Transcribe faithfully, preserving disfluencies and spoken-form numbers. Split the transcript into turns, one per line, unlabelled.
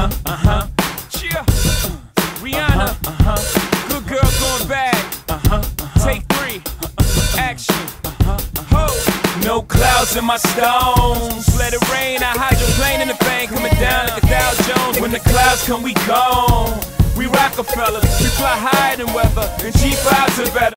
Uh-huh, uh-huh. Cheer. Rihanna. Uh-huh. Good girl going bad. Uh-huh, uh-huh. Take three. Action. Ho. No clouds in my stones. Let it rain. I hydroplane in the bank. Coming down like a Dow Jones. When the clouds come, we gone. We Rockefeller. We fly higher than weather. And G fives are better.